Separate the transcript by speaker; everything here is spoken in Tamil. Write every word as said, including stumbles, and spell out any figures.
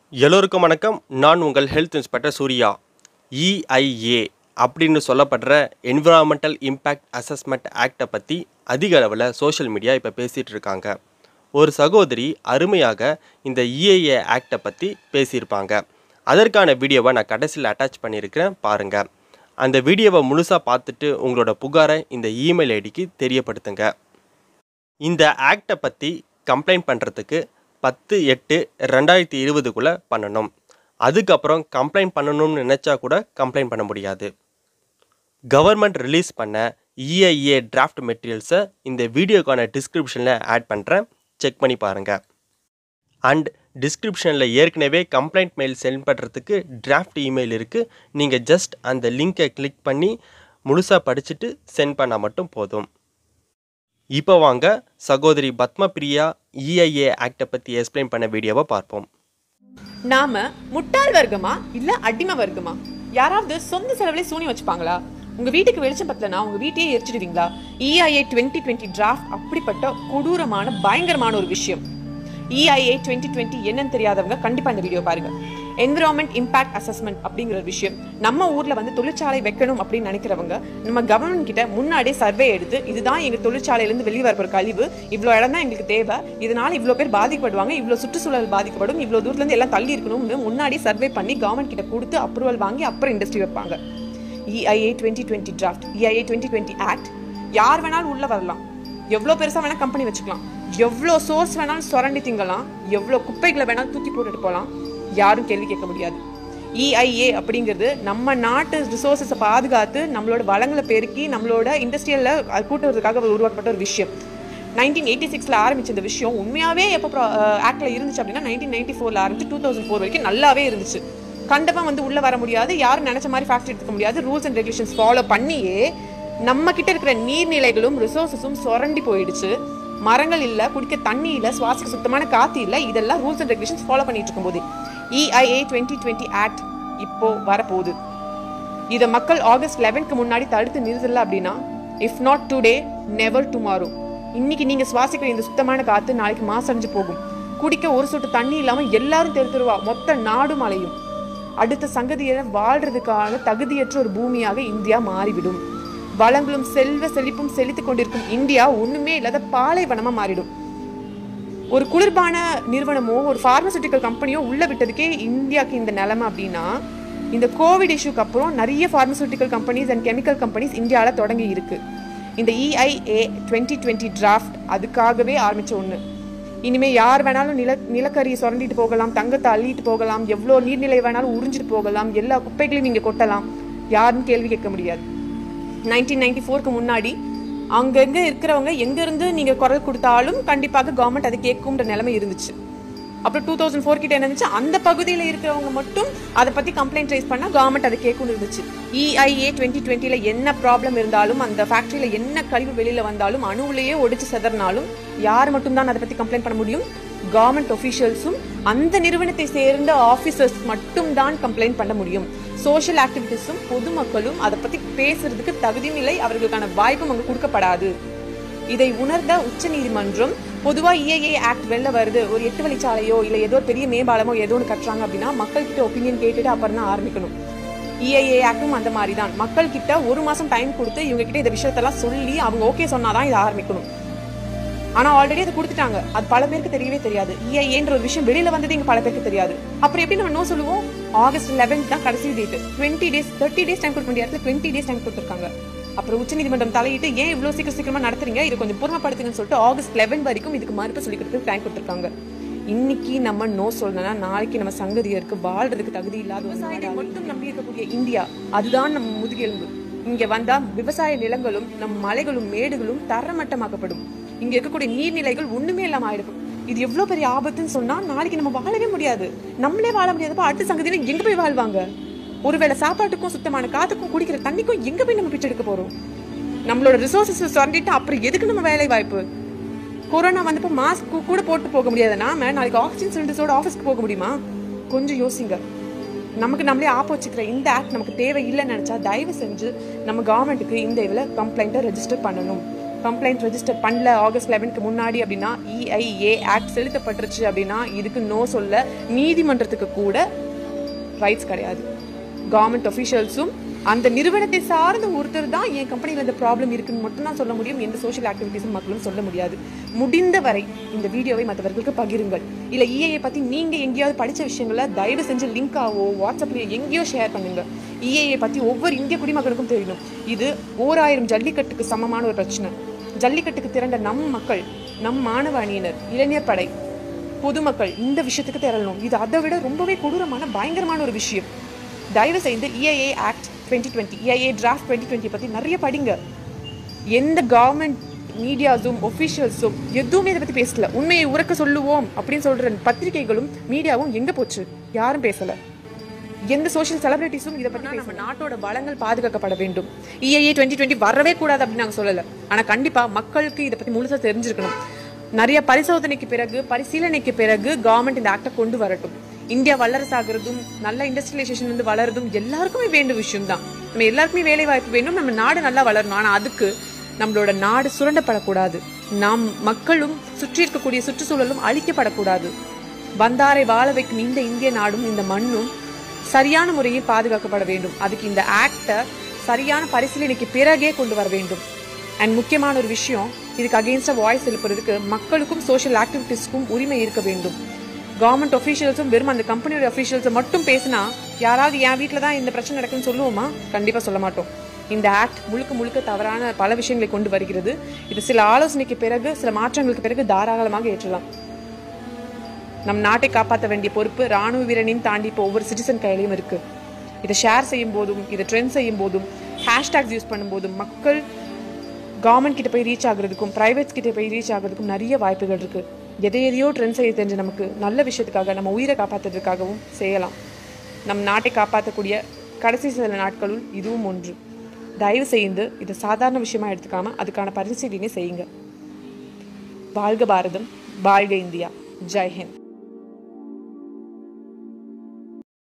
Speaker 1: எல்லோருக்கும் வணக்கம். நான் உங்கள் health inspector Surya. E I A அப்படின்னு சொல்லப்படுற என்விரான்மெண்டல் இம்பேக்ட் அசஸ்மெண்ட் ஆக்டை பற்றி அதிக அளவில் சோஷியல் மீடியா இப்போ பேசிகிட்டு இருக்காங்க. ஒரு சகோதரி அருமையாக இந்த இ ஐ ஏ ஆக்டை பற்றி பேசியிருப்பாங்க. அதற்கான வீடியோவை நான் கடைசியில் அட்டாச் பண்ணியிருக்கிறேன், பாருங்கள். அந்த வீடியோவை முழுசாக பார்த்துட்டு உங்களோட புகாரை இந்த இமெயில் ஐடிக்கு தெரியப்படுத்துங்க. இந்த ஆக்டை பற்றி கம்ப்ளைண்ட் பண்ணுறதுக்கு பத்து எட்டு ரெண்டாயிரத்தி இருபதுக்குள்ளே பண்ணணும். அதுக்கப்புறம் கம்ப்ளைண்ட் பண்ணணும்னு நினச்சா கூட கம்ப்ளைண்ட் பண்ண முடியாது. கவர்மெண்ட் ரிலீஸ் பண்ண இ ஐ ஏ டிராஃப்ட் மெட்டீரியல்ஸை இந்த வீடியோக்கான டிஸ்கிரிப்ஷனில் ஆட் பண்ணுறேன், செக் பண்ணி பாருங்கள். அண்ட் டிஸ்கிரிப்ஷனில் ஏற்கனவே கம்ப்ளைண்ட் மெயில் சென்ட் பண்ணுறதுக்கு டிராஃப்ட் இமெயில் இருக்குது. நீங்கள் ஜஸ்ட் அந்த லிங்கை கிளிக் பண்ணி முழுசாக படிச்சுட்டு சென்ட் பண்ணால் மட்டும் போதும். இப்போ வாங்க சகோதரி பத்ம பிரியா இ ஐ ஏ ஆக்டை பற்றி எக்ஸ்பிளைன் பண்ண வீடியோவை பார்ப்போம்.
Speaker 2: நாம முட்டாள் வர்க்கமா இல்ல அடிமை வர்க்கமா? யாராவது சொந்த செலவுல சூனி வச்சுப்பாங்களா? உங்க வீட்டுக்கு வெளிச்சம் பத்தலனா உங்க வீட்டையே எரிச்சிடுவீங்களா? E I A twenty twenty draft அப்படிப்பட்ட கொடூரமான பயங்கரமான ஒரு விஷயம். இ ஐ ஏ டுவெண்ட்டி டுவெண்ட்டி என்னன்னு தெரியாதவங்க கண்டிப்பா இந்த வீடியோ பாருங்க. என்விரான்மெண்ட் இம்பாக்ட் அசஸ்மெண்ட் அப்படிங்கிற ஒரு விஷயம். நம்ம ஊர்ல வந்து தொழிற்சாலை வைக்கணும் அப்படின்னு நினைக்கிறவங்க நம்ம கவர்மெண்ட் கிட்ட முன்னாடியே சர்வே எடுத்து இதுதான் எங்க தொழிற்சாலையிலிருந்து வெளியே வரப்போற கழிவு, இவ்வளவு இடம் தான் எங்களுக்கு தேவை, இதனால இவ்வளவு பேர் பாதிக்கப்படுவாங்க, இவ்வளவு சுற்றுச்சூழல் பாதிக்கப்படும், இவ்வளவு தூரத்துல இருந்து எல்லாம் தள்ளி இருக்கணும்னு முன்னாடி சர்வே பண்ணி கவர்மெண்ட் கிட்ட கொடுத்து அப்ரூவல் வாங்கி அப்புறம் இண்டஸ்ட்ரி வைப்பாங்க. E I A twenty twenty draft, E I A twenty twenty act, யார் வேணாலும் உள்ள வரலாம், எவ்வளவு பெருசா வேணா கம்பெனி வச்சுக்கலாம், எவ்வளவு சோர்ஸ் வேணாலும் சுரண்டி திங்கலாம், எவ்வளவு குப்பைகளை வேணாலும் தூக்கி போட்டுட்டு போகலாம், யாரும் கேள்வி கேட்க முடியாது. இ ஐ ஏ அப்படிங்கிறது நம்ம நாட்டு ரிசோர்ஸஸை பாதுகாத்து நம்மளோட வளங்களை பெருக்கி நம்மளோட இண்டஸ்ட்ரியல்ல கூட்டுறதுக்காக உருவாக்கப்பட்ட ஒரு விஷயம். நைன்டீன் எயிட்டி சிக்ஸ்ல ஆரம்பிச்ச இந்த விஷயம் உண்மையாவே எப்போ ஆக்ட்ல இருந்துச்சு அப்படின்னா நைன்டீன் நைன்டி ஃபோர்ல ஆரம்பிச்சு டூ தௌசண்ட் ஃபோர் வரைக்கும் நல்லாவே இருந்துச்சு. கண்டிப்பா வந்து உள்ள வர முடியாது, யாரும் நினைச்ச மாதிரி ஃபேக்டரி எடுத்துக்க முடியாது, ரூல்ஸ் அண்ட் ரெகுலேஷன்ஸ் ஃபாலோ பண்ணியே நம்ம கிட்ட இருக்கிற நீர்நிலைகளும் ரிசோர்ஸஸும் சுரண்டி போயிடுச்சு. மரங்கள் இல்ல, குடிக்க தண்ணி இல்ல, சுவாசிக்க சுத்தமான காத்து இல்ல. இதெல்லாம் ரூல்ஸ் அண்ட் ரெகுலேஷன்ஸ் ஃபாலோ பண்ணிட்டு இருக்கும்போது E I A twenty twenty act இப்போ வரப்போகுது. இதை மக்கள் ஆகஸ்ட் லெவன்க்கு முன்னாடி தடுத்து நிறுத்தல அப்படின்னா if not today never tomorrow, இன்னைக்கு நீங்க சுவாசிக்கிற இந்த சுத்தமான காத்து நாளைக்கு மாசடைஞ்சு போகும். குடிக்க ஒரு சொட்டு தண்ணி இல்லாம எல்லாரும் தெரு தெருவா மொத்த நாடு மலையும். அடுத்த சங்கதியில வாழ்றதுக்கான தகுதியற்ற ஒரு பூமியாக இந்தியா மாறிவிடும். வளங்களும் செல்வ செழிப்பும் செழித்துக் கொண்டிருக்கும் இந்தியா ஒண்ணுமே இல்லாத பாலைவனமா மாறிடும். ஒரு குளிர்பான நிறுவனமோ ஒரு பார்மசூட்டிக்கல் கம்பெனியோ உள்ள விட்டதுக்கே இந்தியாவுக்கு இந்த நிலைமை அப்படின்னா இந்த கோவிட் இஷ்யூக்கு அப்புறம் நிறைய pharmaceutical companies and chemical companies இந்தியாவில் தொடங்கி இருக்கு. இந்த E I A twenty twenty draft அதுக்காகவே ஆரம்பிச்ச ஒண்ணு. இனிமே யார் வேணாலும் நில நிலக்கரியை சுரண்டிட்டு போகலாம், தங்கத்தை அள்ளிட்டு போகலாம், எவ்வளோ நீர்நிலை வேணாலும் உறிஞ்சிட்டு போகலாம், எல்லா குப்பைகளையும் இங்க கொட்டலாம், யாரும் கேள்வி கேட்க முடியாது. நைன்டீன் நைன்டி ஃபோருக்கு முன்னாடி அங்கங்க இருக்கிறவங்க எங்க இருந்து நீங்க குரல் கொடுத்தாலும் கண்டிப்பாக கவர்மெண்ட் அதை கேட்கும்ன்ற நிலைமை இருந்துச்சு. அப்புறம் டூ தௌசண்ட் ஃபோர் கிட்ட என்ன இருந்துச்சு, அந்த பகுதியில் இருக்கிறவங்க மட்டும் அதை பத்தி கம்ப்ளைண்ட் ரைஸ் பண்ணா கவர்மெண்ட் அதை கேட்கும் இருந்துச்சு. இ ஐ ஏ டுவெண்ட்டி டுவெண்ட்டில என்ன ப்ராப்ளம் இருந்தாலும், அந்த ஃபேக்டரியில என்ன கழிவு வெளியில வந்தாலும், அணுவிலேயே ஒடிச்சு செதறினாலும் யார் மட்டும் தான் அதை பத்தி கம்ப்ளைண்ட் பண்ண முடியும்? கவர்மெண்ட் ஒஃபிஷியல்ஸும் அந்த நிறுவனத்தை சேர்ந்த ஆபீசர்ஸ் மட்டும் தான் கம்ப்ளைண்ட் பண்ண முடியும். சோஷியல் ஆக்டிவிட்டிஸும் பொதுமக்களும் அதை பத்தி பேசுறதுக்கு தகுதியும் இல்லை, அவர்களுக்கான வாய்ப்பும் அங்கு கொடுக்கப்படாது. இதை உணர்ந்த உச்ச நீதிமன்றம் பொதுவா இ ஐ ஏ ஆக்ட் வெளில வருது, ஒரு எட்டு வழிச்சாலையோ இல்ல ஏதோ ஒரு பெரிய மேம்பாலமோ ஏதோ ஒன்று கட்டுறாங்க அப்படின்னா மக்கள் கிட்ட ஒப்பீனியன் கேட்டுட்டு அப்புறம் தான் ஆரம்பிக்கணும். இ ஐ ஏ ஆக்டும் அந்த மாதிரி தான். மக்கள் கிட்ட ஒரு மாசம் டைம் கொடுத்து இவங்க கிட்ட இந்த விஷயத்தெல்லாம் சொல்லி அவங்க ஓகே சொன்னாதான் இதை ஆரம்பிக்கணும். ஆனா ஆல்ரெடி அதை கொடுத்துட்டாங்க, அது பல பேருக்கு தெரியவே தெரியாது. இ ஐ ஏன்ற ஒரு விஷயம் வெளியில வந்தது இங்க பல பேருக்கு தெரியாது. அப்புறம் எப்படி நம்ம நோ சொல்லுவோம்? ஆகஸ்ட் லெவன்த் தான் கடைசி date. Twenty days thirty days time கொடுக்க வேண்டிய இடத்துல டுவெண்ட்டி டேஸ் டைம் கொடுத்துருக்காங்க. அப்புறம் உச்சநீதிமன்றம் தலையிட்டு ஏன் இவ்வளவு சீக்கிரம் சீக்கிரமா நடத்துறீங்க, இது கொஞ்சம் பொறுமைப்படுத்துங்கன்னு சொல்லிட்டு ஆகஸ்ட் லெவன் வரைக்கும் இதுக்கு மறுப்பு சொல்லி கொடுத்து டைம் கொடுத்துருக்காங்க. இன்னைக்கு நம்ம நோ சொல்லணும்னா நாளைக்கு நம்ம சங்கதியருக்கு வாழ்றதுக்கு தகுதி இல்லாத விவசாயிகளை மட்டும் நம்பி இருக்கக்கூடிய இந்தியா அதுதான் நம்ம முதுகெலும்பு. இங்க வந்தா விவசாய நிலங்களும் நம் மலைகளும் மேடுகளும் தரமட்டமாக்கப்படும். இங்க இருக்கக்கூடிய நீர்நிலைகள் ஒண்ணுமே இல்லாம ஆயிடும். இது எவ்வளவு பெரிய ஆபத்துன்னு சொன்னா நாளைக்கு நம்ம வாழவே முடியாது, நம்மளே வாழ முடியாதப்ப அடுத்த சங்கதியில எங்க போய் வாழ்வாங்க? ஒருவேளை சாப்பாட்டுக்கும் சுத்தமான காத்துக்கும் குடிக்கிற தண்ணிக்கும் எங்க போய் நம்ம பிச்சை எடுக்க போறோம்? நம்மளோட ரிசோர்சஸ் சுரண்டிட்டு அப்புறம் எதுக்கு நம்ம வேலை வாய்ப்பு? கொரோனா வந்தப்போ மாஸ்க் கூட போட்டு போக முடியாது, நாம நாளைக்கு ஆக்சிஜன் சிலிண்டர்ஸோட ஆஃபீஸ்க்கு போக முடியுமா? கொஞ்சம் யோசிங்க. நமக்கு நம்மளே ஆப் வச்சுக்கிற இந்த ஆக்ட் நமக்கு தேவை இல்லைன்னு நினைச்சா தயவு செஞ்சு நம்ம கவர்மெண்ட்டுக்கு இந்த இதில் கம்ப்ளைண்ட்டை ரெஜிஸ்டர் பண்ணணும். கம்ப்ளைண்ட் ரெஜிஸ்டர் பண்ணல ஆகஸ்ட் லெவனுக்கு முன்னாடி அப்படின்னா, இஐஏ ஆக்ட் செலுத்தப்பட்டுருச்சு அப்படின்னா இதுக்கு நோ சொல்ல நீதிமன்றத்துக்கு கூட ரைட்ஸ் கிடையாது. கவர்மெண்ட் அஃபீஷியல்ஸும் அந்த நிறுவனத்தை சார்ந்த ஒருத்தர் தான் என் கம்பெனியில் இந்த ப்ராப்ளம் இருக்குன்னு மட்டும் தான் சொல்ல முடியும். எந்த சோஷியல் ஆக்டிவிட்டிஸும் மக்களும் சொல்ல முடியாது. முடிந்த வரை இந்த வீடியோவை மற்றவர்களுக்கு பகிருங்கள். இல்லை இஏஏ பற்றி நீங்கள் எங்கேயாவது படித்த விஷயங்களை தயவு செஞ்சு லிங்காவோ வாட்ஸ்அப்லேயோ எங்கேயோ ஷேர் பண்ணுங்கள். இஏஏ பற்றி ஒவ்வொரு இந்திய குடிமக்களுக்கும் தெரியணும். இது ஓராயிரம் ஜல்லிக்கட்டுக்கு சமமான ஒரு பிரச்சனை. ஜல்லிக்கட்டுக்கு திரண்ட நம் மக்கள், நம் மாணவ அணியினர், இளைஞர் படை, பொதுமக்கள் இந்த விஷயத்துக்கு திரளணும். இது அதை விட ரொம்பவே கொடூரமான பயங்கரமான ஒரு விஷயம். தயவு செய்து EIA act twenty twenty EIA draft twenty twenty பற்றி நிறைய படிங்க. எந்த கவர்மெண்ட் மீடியாஸும் ஒஃபிஷியல்ஸும் எதுவுமே இதை பற்றி பேசல. உண்மையை உறக்க சொல்லுவோம் அப்படின்னு சொல்கிற பத்திரிகைகளும் மீடியாவும் எங்கே போச்சு? யாரும் பேசலை. எந்த சோஷியல் செலிபிரிட்டிஸும் இதை பற்றி நம்ம நாட்டோட வளங்கள் பாதுகாக்கப்பட வேண்டும். இஐஏ டுவெண்ட்டி டுவெண்ட்டி வரவே கூடாது அப்படின்னு நாங்கள் சொல்லலை. ஆனால் கண்டிப்பாக மக்களுக்கு இதை பற்றி முழுசாக தெரிஞ்சிருக்கணும். நிறைய பரிசோதனைக்கு பிறகு, பரிசீலனைக்கு பிறகு கவர்மெண்ட் இந்த ஆக்டை கொண்டு வரட்டும். இந்தியா வல்லரசாகிறதும் நல்ல இண்டஸ்ட்ரியலைசேஷன் வந்து வளருதும் எல்லாருக்குமே வேண்டிய விஷயம் தான். நம்ம எல்லாருக்குமே வேலை வாய்ப்பு வேண்டும், நம்ம நாடு நல்லா வளரணும். ஆனால் அதுக்கு நம்மளோட நாடு சுரண்டப்படக்கூடாது. நாம் மக்களும் சுற்றி இருக்கக்கூடிய சுற்றுச்சூழலும் அழிக்கப்படக்கூடாது. வந்தாரை வாழ வைக்கும் இந்த இந்திய நாடும் இந்த மண்ணும் சரியான முறையில் பாதுகாக்கப்பட வேண்டும். அதுக்கு இந்த ஆக்டை சரியான பரிசீலனைக்கு பிறகே கொண்டு வர வேண்டும். அண்ட் முக்கியமான ஒரு விஷயம், இதுக்கு அகெயின்ஸ்டா வாய்ஸ் எழுப்புறதுக்கு மக்களுக்கும் சோஷியல் ஆக்டிவிட்டிஸ்க்கும் உரிமை இருக்க வேண்டும். கவர்மெண்ட் அஃபீஷியல்ஸும் வெறும் அந்த கம்பெனியோட அஃபீஷியல்ஸை மட்டும் பேசினா யாராவது என் வீட்டில் தான் இந்த பிரச்சனை நடக்குன்னு சொல்லுவோமா? கண்டிப்பாக சொல்ல மாட்டோம். இந்த ஆக்ட் முழுக்க முழுக்க தவறான பல விஷயங்களை கொண்டு வருகிறது. இது சில ஆலோசனைக்கு பிறகு, சில மாற்றங்களுக்கு பிறகு தாராளமாக ஏற்றலாம். நம் நாட்டை காப்பாற்ற வேண்டிய பொறுப்பு ராணுவ வீரனையும் தாண்டி இப்போ ஒவ்வொரு சிட்டிசன் கையிலையும் இருக்கு. இதை ஷேர் செய்யும் போதும், இதை ட்ரெண்ட் செய்யும் போதும், ஹேஷ்டாக்ஸ் யூஸ் பண்ணும்போதும் மக்கள் கவர்மெண்ட் கிட்ட போய் ரீச் ஆகுறதுக்கும் பிரைவேட்ஸ் கிட்ட போய் ரீச் ஆகுறதுக்கும் நிறைய வாய்ப்புகள் இருக்கு. எதை எதையோ ட்ரெண்ட் செய்ய தெரிஞ்சு நமக்கு நல்ல விஷயத்துக்காக, நம்ம உயிரை காப்பாற்றுறதுக்காகவும் செய்யலாம். நம் நாட்டை காப்பாற்றக்கூடிய கடைசி சில நாட்களுள் இதுவும் ஒன்று. தயவு செய்து இதை சாதாரண விஷயமா எடுத்துக்காம அதுக்கான பரிசீலனை செய்யுங்க. வாழ்க பாரதம், வாழ்க இந்தியா. ஜெய் ஹிந்த்.